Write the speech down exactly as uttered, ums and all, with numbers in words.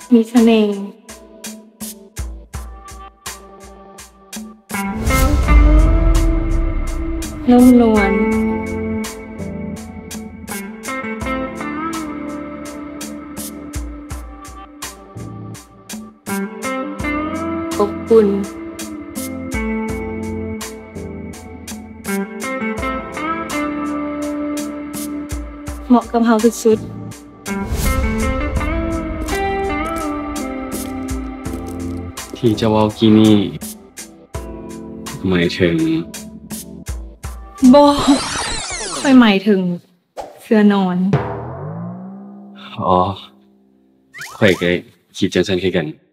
มีเสน่ห์นุ่มนวลอบอุ่นเหมาะกับเฮาสุดๆที่จะเว้ากี้นี่หมายถึงบ่ค่อยหมายถึงเสื้อนอนอ๋อข่อยก็คิดจังซั่นคือกัน